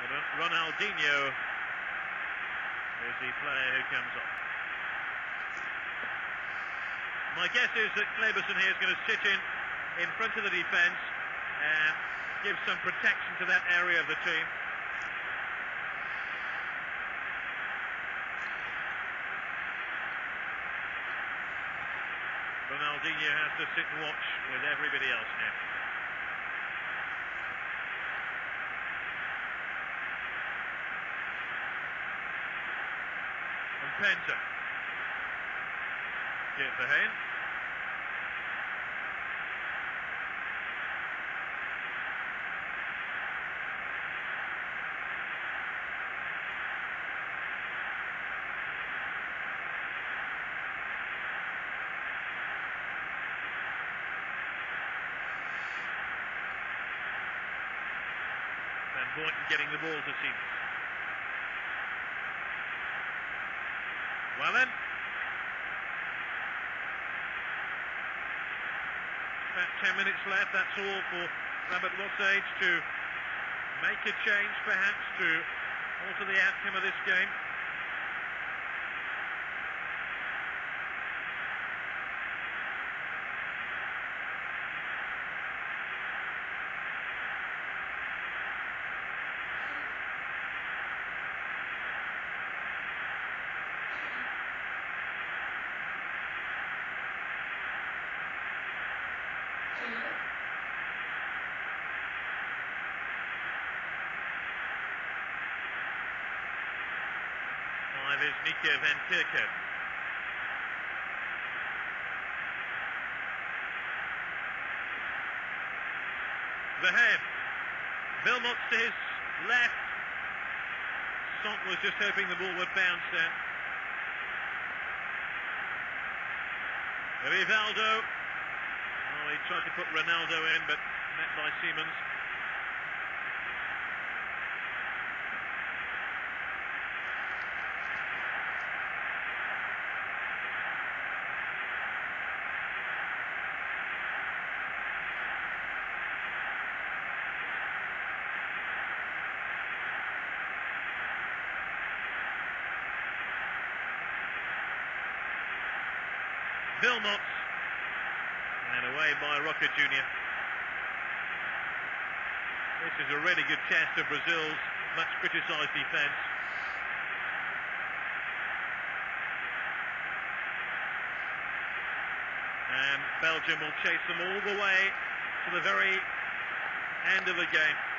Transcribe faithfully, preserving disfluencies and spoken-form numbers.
Ronaldinho is the player who comes on. My guess is that Kleberson here is going to sit in in front of the defence and give some protection to that area of the team. Ronaldinho has to sit and watch with everybody else here. And Penta. Geert Verheyen. Boyton getting the ball to Seamus. Well then, about ten minutes left. That's all for Robert Wassage to make a change, perhaps, to alter the outcome of this game. Five is Nico van Kerkhoven. Verheyen. Wilmots to his left. Sonk was just hoping the ball would bounce then. Rivaldo. Oh, he tried to put Ronaldo in, but met by Siemens. Wilmots, and away by Roca Junior This is a really good test of Brazil's much criticised defence. And Belgium will chase them all the way to the very end of the game.